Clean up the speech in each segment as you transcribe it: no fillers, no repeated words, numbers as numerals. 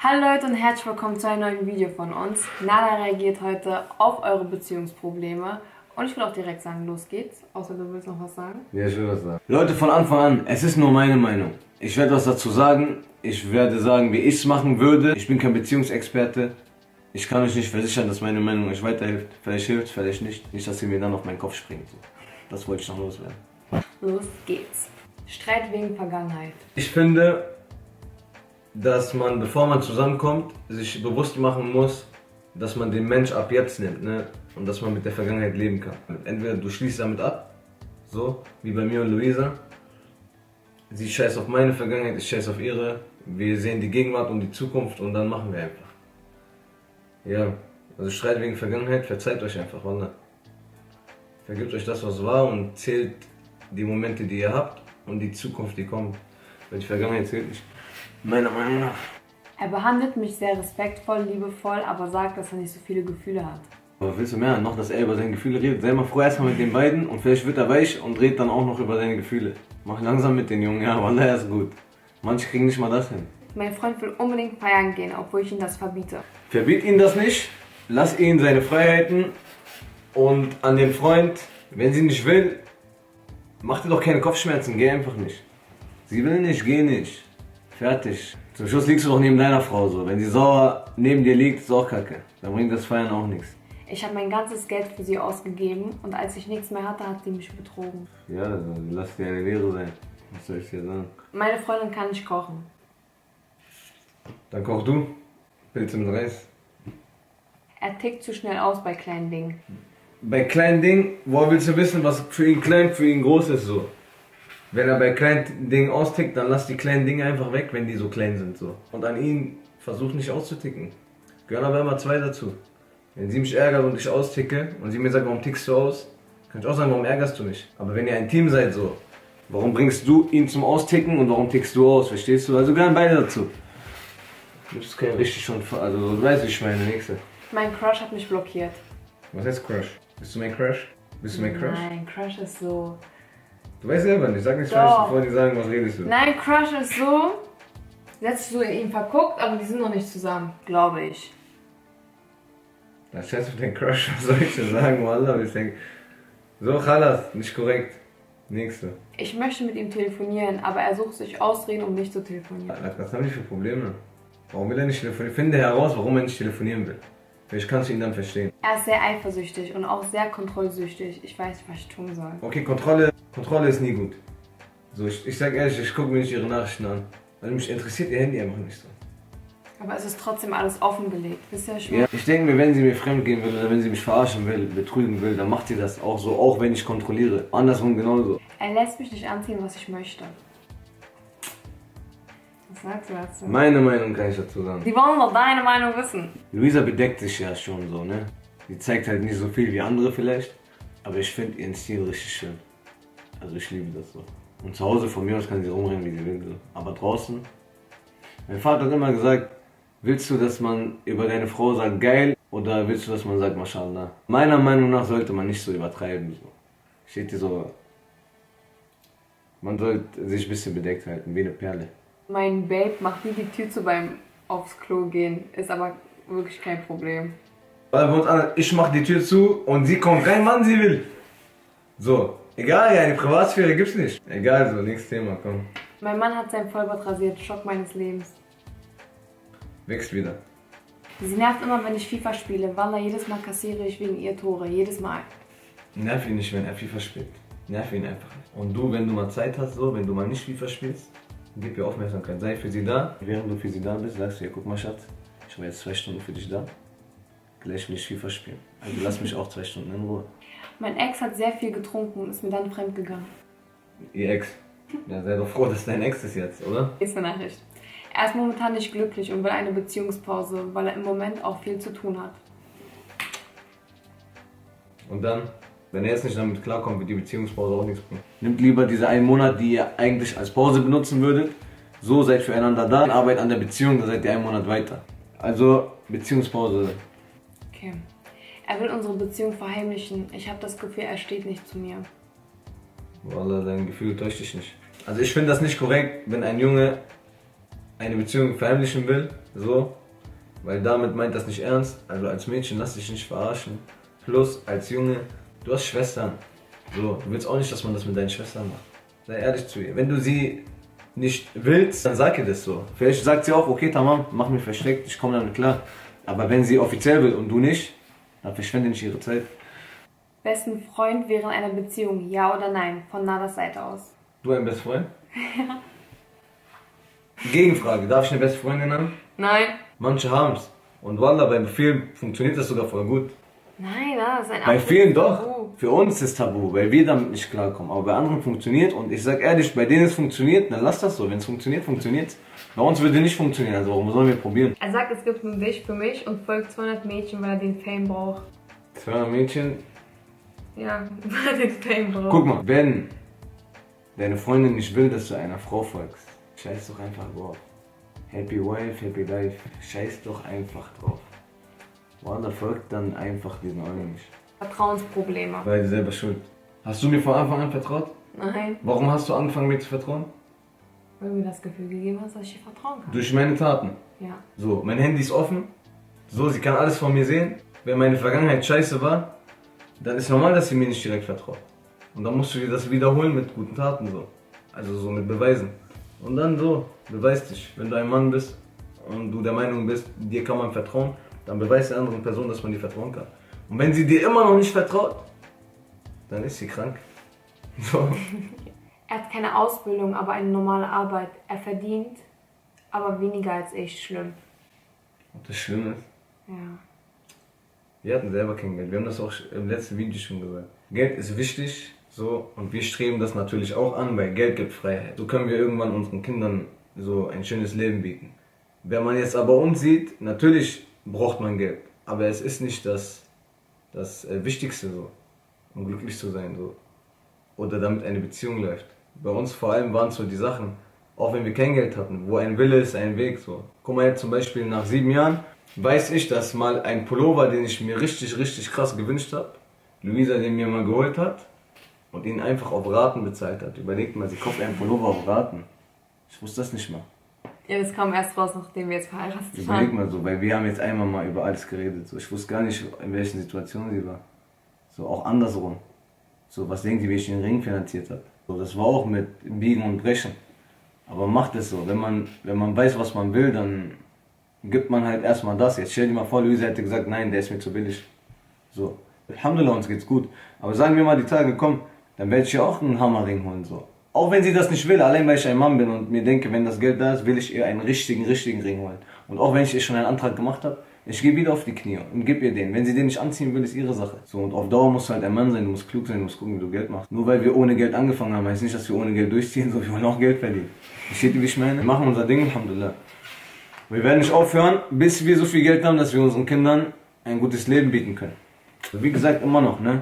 Hallo Leute und herzlich willkommen zu einem neuen Video von uns. Nala reagiert heute auf eure Beziehungsprobleme. Und ich will auch direkt sagen, los geht's. Außer du willst noch was sagen? Ja, ich will was sagen. Leute, von Anfang an, es ist nur meine Meinung. Ich werde was dazu sagen. Ich werde sagen, wie ich es machen würde. Ich bin kein Beziehungsexperte. Ich kann euch nicht versichern, dass meine Meinung euch weiterhilft. Vielleicht hilft, vielleicht nicht. Nicht, dass ihr mir dann auf meinen Kopf springt. Das wollte ich noch loswerden. Los geht's. Streit wegen Vergangenheit. Ich finde, dass man, bevor man zusammenkommt, sich bewusst machen muss, dass man den Mensch ab jetzt nimmt, ne? Und dass man mit der Vergangenheit leben kann. Entweder du schließt damit ab, so wie bei mir und Luisa. Sie scheißt auf meine Vergangenheit, ich scheiß auf ihre. Wir sehen die Gegenwart und die Zukunft und dann machen wir einfach. Ja, also Streit wegen Vergangenheit, verzeiht euch einfach, Wallah. Vergibt euch das, was war und zählt die Momente, die ihr habt und die Zukunft, die kommt. Weil die Vergangenheit zählt nicht. Meiner Meinung nach. Er behandelt mich sehr respektvoll, liebevoll, aber sagt, dass er nicht so viele Gefühle hat. Aber willst du mehr? Noch, dass er über seine Gefühle redet? Sei mal froh erstmal mit den beiden und vielleicht wird er weich und redet dann auch noch über seine Gefühle. Mach langsam mit den Jungen, ja, Wallah, er ist gut. Manche kriegen nicht mal das hin. Mein Freund will unbedingt feiern gehen, obwohl ich ihm das verbiete. Verbiet ihn das nicht, lass ihn seine Freiheiten und an den Freund, wenn sie nicht will, mach dir doch keine Kopfschmerzen, geh einfach nicht. Sie will nicht, geh nicht. Fertig. Zum Schluss liegst du doch neben deiner Frau so. Wenn sie sauer neben dir liegt, ist auch kacke. Dann bringt das Feiern auch nichts. Ich habe mein ganzes Geld für sie ausgegeben und als ich nichts mehr hatte, hat sie mich betrogen. Ja, also lass dir eine Lehre sein. Was soll ich dir sagen? Meine Freundin kann nicht kochen. Dann koch du. Pilze mit Reis. Er tickt zu schnell aus bei kleinen Dingen. Bei kleinen Dingen, woher willst du wissen, was für ihn klein, für ihn groß ist so? Wenn er bei kleinen Dingen austickt, dann lass die kleinen Dinge einfach weg, wenn die so klein sind so. Und an ihn versuch nicht auszuticken. Gehören aber immer zwei dazu. Wenn sie mich ärgert und ich austicke und sie mir sagt, warum tickst du aus, kann ich auch sagen, warum ärgerst du mich? Aber wenn ihr ein Team seid so, warum bringst du ihn zum Austicken und warum tickst du aus, verstehst du? Also gehören beide dazu. Das ist kein richtig schon, also du weißt, wie ich meine, nächste. Mein Crush hat mich blockiert. Was heißt Crush? Bist du mein Crush? Bist du mein Crush? Nein, Crush ist so... Du weißt selber nicht, sag nichts Doch. falsch, bevor die sagen, was redest du. Nein, Crush ist so... Jetzt du in ihn verguckt, aber die sind noch nicht zusammen, glaube ich. Da scheiß auf den Crush, was soll ich dir sagen, Wallah, ich denke... So, Khalas, nicht korrekt. Nächste. Ich möchte mit ihm telefonieren, aber er sucht sich Ausreden, um nicht zu telefonieren. Was haben die für Probleme? Warum will er nicht telefonieren? Finde heraus, warum er nicht telefonieren will. Vielleicht kannst du ihn dann verstehen. Er ist sehr eifersüchtig und auch sehr kontrollsüchtig. Ich weiß nicht, was ich tun soll. Okay, Kontrolle ist nie gut. So, ich sag ehrlich, ich gucke mir nicht ihre Nachrichten an. Weil mich interessiert ihr Handy einfach nicht so. Aber es ist trotzdem alles offengelegt. Wisst ihr schon? Ja, ich denke mir, wenn sie mir fremd gehen will oder wenn sie mich verarschen will, betrügen will, dann macht sie das auch so, auch wenn ich kontrolliere. Andersrum genauso. Er lässt mich nicht anziehen, was ich möchte. Was sagst du dazu? Meine Meinung kann ich dazu sagen. Die wollen doch deine Meinung wissen. Luisa bedeckt sich ja schon so, ne? Sie zeigt halt nicht so viel wie andere vielleicht, aber ich finde ihren Stil richtig schön. Also ich liebe das so. Und zu Hause von mir aus kann sie rumrennen, wie sie will. So. Aber draußen, mein Vater hat immer gesagt, willst du, dass man über deine Frau sagt geil oder willst du, dass man sagt Mashallah? Meiner Meinung nach sollte man nicht so übertreiben. So. Steht hier so, man sollte sich ein bisschen bedeckt halten, wie eine Perle. Mein Babe macht nie die Tür zu beim aufs Klo gehen. Ist aber wirklich kein Problem. Ich mach die Tür zu und sie kommt rein, wann sie will. So, egal, ja, eine Privatsphäre gibt's nicht. Egal, so, nächstes Thema, komm. Mein Mann hat sein Vollbart rasiert. Schock meines Lebens. Wächst wieder. Sie nervt immer, wenn ich FIFA spiele. Wallah, jedes Mal kassiere ich wegen ihr Tore. Jedes Mal. Nerv ihn nicht, wenn er FIFA spielt. Nerv ihn einfach nicht. Und du, wenn du mal Zeit hast, so, wenn du mal nicht FIFA spielst, gib ihr Aufmerksamkeit. Sei für sie da. Während du für sie da bist, sagst du ihr, guck mal Schatz, ich war jetzt 2 Stunden für dich da. Gleich will ich FIFA spielen. Also lass mich auch 2 Stunden in Ruhe. Mein Ex hat sehr viel getrunken und ist mir dann fremdgegangen. Ihr Ex. Ja, sei doch froh, dass dein Ex ist jetzt, oder? Nächste Nachricht. Er ist momentan nicht glücklich und will eine Beziehungspause, weil er im Moment auch viel zu tun hat. Und dann, wenn er jetzt nicht damit klarkommt, wird die Beziehungspause auch nichts bringen. Nimmt lieber diese 1 Monat, die ihr eigentlich als Pause benutzen würdet. So seid füreinander da. Arbeit an der Beziehung, da seid ihr 1 Monat weiter. Also Beziehungspause. Okay. Er will unsere Beziehung verheimlichen. Ich habe das Gefühl, er steht nicht zu mir. Wallah, dein Gefühl täuscht dich nicht. Also ich finde das nicht korrekt, wenn ein Junge eine Beziehung verheimlichen will, so, weil damit meint das nicht ernst, also als Mädchen lass dich nicht verarschen. Plus, als Junge, du hast Schwestern, so, du willst auch nicht, dass man das mit deinen Schwestern macht. Sei ehrlich zu ihr. Wenn du sie nicht willst, dann sag ihr das so. Vielleicht sagt sie auch, okay, tamam, mach mich versteckt, ich komme damit klar. Aber wenn sie offiziell will und du nicht, dann verschwende nicht ihre Zeit. Besten Freund während einer Beziehung, ja oder nein? Von Nadas Seite aus. Du ein bester Freund? Ja. Gegenfrage, darf ich eine beste Freundin haben? Nein. Manche haben's. Und Wallah, bei vielen funktioniert das sogar voll gut. Nein, das ist ein Bei vielen doch. Tabu. Für uns ist Tabu, weil wir damit nicht klarkommen. Aber bei anderen funktioniert und ich sag ehrlich, bei denen es funktioniert, dann lass das so. Wenn es funktioniert, funktioniert. Bei uns würde nicht funktionieren, also warum sollen wir probieren? Er sagt, es gibt einen Weg für mich und folgt 200 Mädchen, weil er den Fame braucht. 200 Mädchen? Ja, weil er den Fame braucht. Guck mal, wenn deine Freundin nicht will, dass du einer Frau folgst, scheiß doch einfach drauf. Happy Wife, Happy Life, scheiß doch einfach drauf. Wallah, folgt dann einfach diesen Eulen nicht. Vertrauensprobleme. Weil du selber schuld. Hast du mir von Anfang an vertraut? Nein. Warum hast du angefangen mir zu vertrauen? Weil du mir das Gefühl gegeben hast, dass ich dir vertrauen kann. Durch meine Taten. Ja. So, mein Handy ist offen. So, sie kann alles von mir sehen. Wenn meine Vergangenheit scheiße war, dann ist normal, dass sie mir nicht direkt vertraut. Und dann musst du dir das wiederholen mit guten Taten so. Also so mit Beweisen. Und dann so, beweis dich. Wenn du ein Mann bist und du der Meinung bist, dir kann man vertrauen, dann beweis der anderen Person, dass man dir vertrauen kann. Und wenn sie dir immer noch nicht vertraut, dann ist sie krank. So. Er hat keine Ausbildung, aber eine normale Arbeit. Er verdient, aber weniger als ich. Schlimm. Und das Schlimme ist, Ja. wir hatten selber kein Geld. Wir haben das auch im letzten Video schon gesagt. Geld ist wichtig, so, und wir streben das natürlich auch an, weil Geld gibt Freiheit. So können wir irgendwann unseren Kindern so ein schönes Leben bieten. Wenn man jetzt aber uns sieht, natürlich braucht man Geld, aber es ist nicht das Wichtigste so, um glücklich zu sein so. Oder damit eine Beziehung läuft. Bei uns vor allem waren es so die Sachen, auch wenn wir kein Geld hatten, wo ein Wille ist, ein Weg so. Guck mal jetzt zum Beispiel nach 7 Jahren, weiß ich, dass mal ein Pullover, den ich mir richtig, richtig krass gewünscht habe, Luisa den mir mal geholt hat und ihn einfach auf Raten bezahlt hat. Überlegt mal, sie kauft einen Pullover auf Raten. Ich wusste das nicht mal. Ja, das kam erst raus, nachdem wir jetzt verheiratet Überleg waren. mal so, weil wir haben jetzt einmal mal über alles geredet. So, ich wusste gar nicht, in welchen Situationen sie war. So, auch andersrum. So, was denkt ihr, wie ich den Ring finanziert habe? So, das war auch mit Biegen und Brechen. Aber macht es so, wenn man weiß, was man will, dann gibt man halt erstmal das. Jetzt stell dir mal vor, Luisa hätte gesagt, nein, der ist mir zu billig. So, Alhamdulillah, uns geht's gut. Aber sagen wir mal, die Tage kommen, dann werde ich ihr auch einen Hammerring holen. So. Auch wenn sie das nicht will, allein weil ich ein Mann bin und mir denke, wenn das Geld da ist, will ich ihr einen richtigen Ring holen. Und auch wenn ich ihr schon einen Antrag gemacht habe, ich gehe wieder auf die Knie und gebe ihr den. Wenn sie den nicht anziehen will, ist ihre Sache. So, und auf Dauer musst du halt ein Mann sein, du musst klug sein, du musst gucken, wie du Geld machst. Nur weil wir ohne Geld angefangen haben, heißt nicht, dass wir ohne Geld durchziehen, so, wir wollen auch Geld verdienen. Versteht ihr, wie ich meine? Wir machen unser Ding, Alhamdulillah. Wir werden nicht aufhören, bis wir so viel Geld haben, dass wir unseren Kindern ein gutes Leben bieten können. So, wie gesagt, immer noch, ne?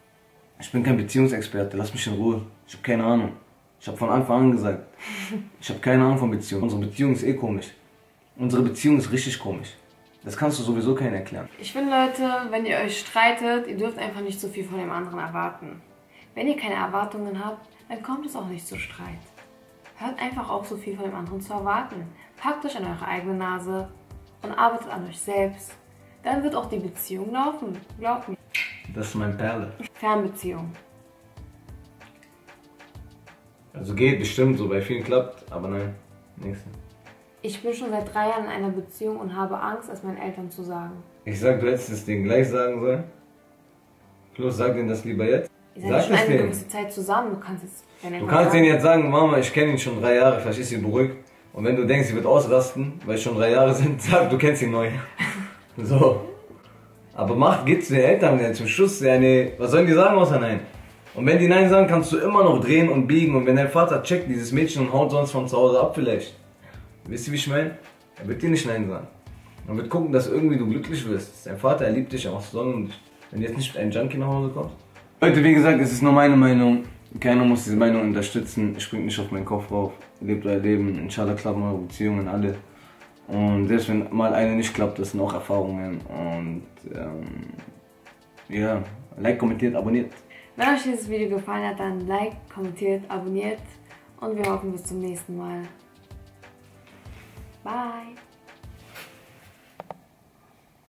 Ich bin kein Beziehungsexperte, lass mich in Ruhe. Ich habe keine Ahnung. Ich habe von Anfang an gesagt, ich habe keine Ahnung von Beziehungen. Unsere Beziehung ist eh komisch. Unsere Beziehung ist richtig komisch. Das kannst du sowieso keinen erklären. Ich finde, Leute, wenn ihr euch streitet, ihr dürft einfach nicht so viel von dem anderen erwarten. Wenn ihr keine Erwartungen habt, dann kommt es auch nicht zu Streit. Hört einfach auf, so viel von dem anderen zu erwarten. Packt euch an eure eigene Nase und arbeitet an euch selbst. Dann wird auch die Beziehung laufen. Glaubt mir. Das ist mein Perle. Fernbeziehung. Also geht bestimmt, so bei vielen klappt, aber nein, nächste. Ich bin schon seit 3 Jahren in einer Beziehung und habe Angst, es meinen Eltern zu sagen. Ich sag, du hättest es denen gleich sagen sollen. Plus, sag denen das lieber jetzt. Ihr seid Sag schon es eine denen. gewisse Zeit zusammen. Du kannst es Du kannst denen jetzt sagen, Mama, ich kenne ihn schon 3 Jahre, vielleicht ist sie beruhigt. Und wenn du denkst, sie wird ausrasten, weil es schon 3 Jahre sind, sag, du kennst ihn neu. So. Aber geht zu den Eltern, ja, zum Schluss, ja, nee, was sollen die sagen außer nein? Und wenn die nein sagen, kannst du immer noch drehen und biegen. Und wenn dein Vater checkt dieses Mädchen und haut sonst von zu Hause ab vielleicht. Wisst ihr, wie ich meine? Er wird dir nicht nein sagen. Er wird gucken, dass irgendwie du glücklich wirst. Dein Vater, er liebt dich, er macht Sonnen. Wenn du jetzt nicht mit einem Junkie nach Hause kommst. Leute, wie gesagt, es ist nur meine Meinung. Keiner muss diese Meinung unterstützen. Springt nicht auf meinen Kopf rauf. Lebt euer Leben. Inshallah klappen eure Beziehungen alle. Und selbst wenn mal eine nicht klappt, das sind auch Erfahrungen. Und ja, like, kommentiert, abonniert. Wenn euch dieses Video gefallen hat, dann like, kommentiert, abonniert und wir hoffen bis zum nächsten Mal. Bye.